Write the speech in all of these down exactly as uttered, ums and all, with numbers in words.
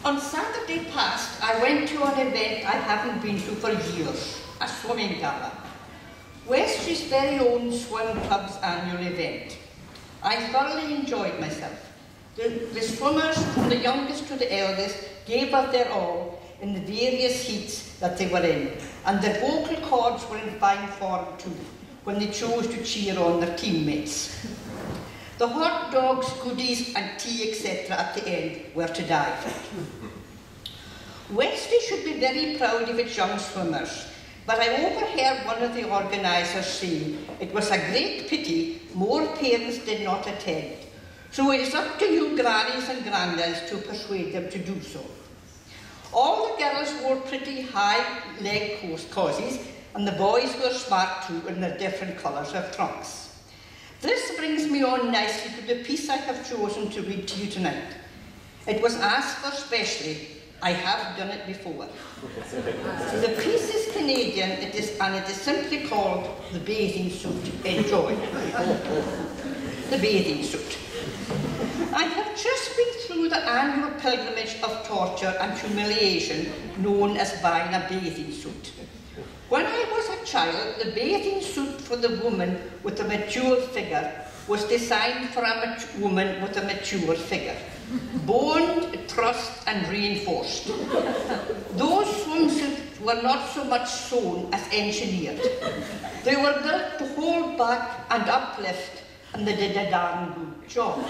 On Saturday past, I went to an event I haven't been to for years, a swimming gala. Westray's very own swim club's annual event. I thoroughly enjoyed myself. The, the swimmers, from the youngest to the eldest, gave up their all in the various heats that they were in, and their vocal cords were in fine form too, when they chose to cheer on their teammates. The hot dogs, goodies and tea, et cetera at the end were to die for. Westray should be very proud of its young swimmers, but I overheard one of the organisers say it was a great pity more parents did not attend. So it is up to you grannies and granddads to persuade them to do so. All the girls wore pretty high leg corseys, and the boys were smart too in their different colours of trunks. This brings me on nicely to the piece I have chosen to read to you tonight. It was asked for specially. I have done it before. The piece is Canadian, it is, and it is simply called The Bathing Suit. Enjoy. The Bathing Suit. I have just been through the annual pilgrimage of torture and humiliation known as buying a bathing suit. When I was a child, the bathing suit for the woman with a mature figure was designed for a woman with a mature figure, boned, trussed and reinforced. Those swimsuits were not so much sewn as engineered. They were built to hold back and uplift, and they did a darn good job.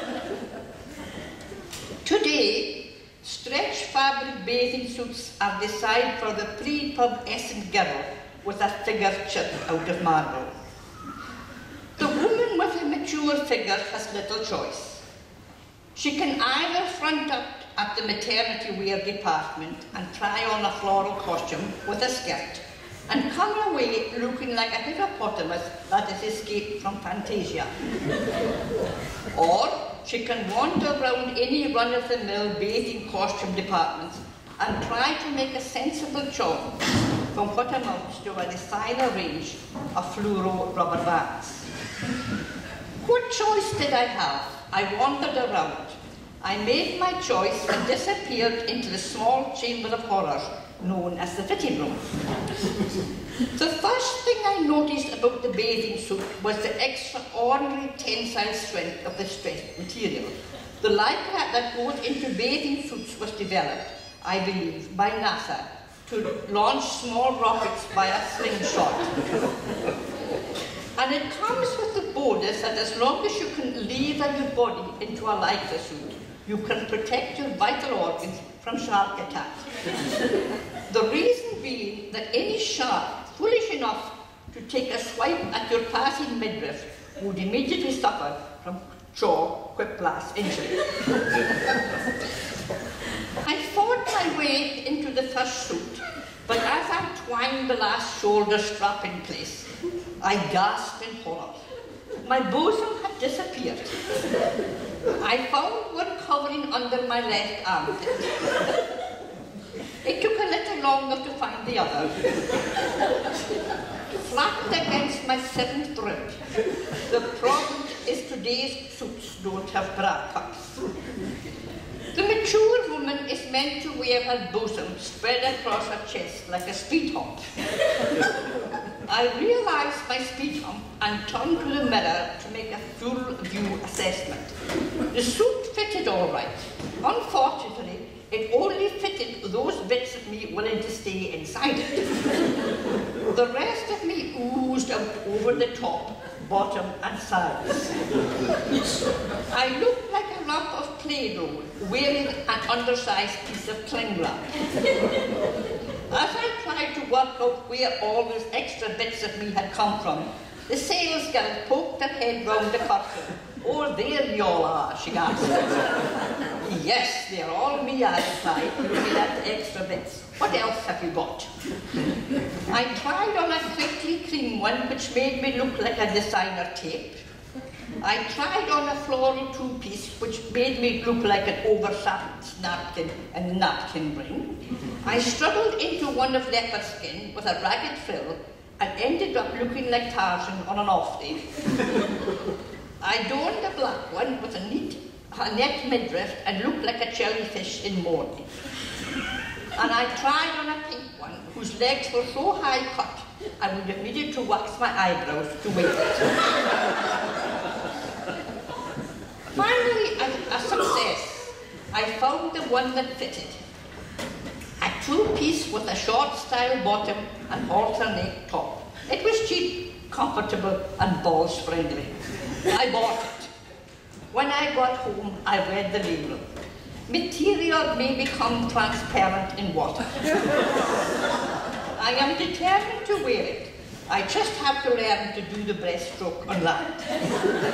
Today, stretch fabric bathing suits are designed for the pre-pubescent girl with a figure chipped out of marble. The woman with a mature figure has little choice. She can either front up at the maternity wear department and try on a floral costume with a skirt and come away looking like a hippopotamus that has escaped from Fantasia. Or she can wander around any run-of-the-mill bathing costume departments and try to make a sensible choice from what amounts to a designer range of fluoro rubber bands. What choice did I have? I wandered around. I made my choice and disappeared into the small chamber of horrors known as the fitting room. The first thing I noticed about the bathing suit was the extraordinary tensile strength of the stretched material. The lycra that goes into bathing suits was developed, I believe, by NASA to launch small rockets by a slingshot. And it comes with the bonus that as long as you can lever your body into a lycra suit, you can protect your vital organs from shark attacks. The reason being that any shark foolish enough to take a swipe at your passing midriff would immediately suffer from jaw whiplash injury. I fought my way into the first suit, but as I twined the last shoulder strap in place, I gasped in horror. My bosom had disappeared. I found one covering under my left armpit. It took a little longer to find the other. Flapped against my seventh rib. The problem is today's suits don't have bra cups. The mature woman is meant to wear her bosom spread across her chest like a speed hump. I realized my speed hump and turned to the mirror to make a full view assessment. The suit fitted all right. Unfortunately, it only fitted those bits of me willing to stay inside it. The rest of me oozed out over the top, bottom and sides. I looked like a lump of Play-Doh wearing an undersized piece of cling wrap. As I tried to work out where all those extra bits of me had come from, the sales girl poked her head round the curtain. "Oh, there you all are," she gasped. "Yes, they're all me," I replied, looking at the extra bits. "What else have you got?" I tried on a crinkly cream one which made me look like a designer tape. I tried on a floral two-piece which made me look like an oversized napkin and a napkin ring. I struggled into one of leopard skin with a ragged frill and ended up looking like Tarzan on an off day. I donned a black one with a neat a net midriff and looked like a jellyfish in morning. And I tried on a pink one whose legs were so high cut I would have needed to wax my eyebrows to wear it. Finally, a, a success, I found the one that fitted. A two-piece with a short-style bottom and alternate top. It was cheap, comfortable, and balls-friendly. I bought it. When I got home, I read the label. Material may become transparent in water. I am determined to wear it. I just have to learn to do the breaststroke on land.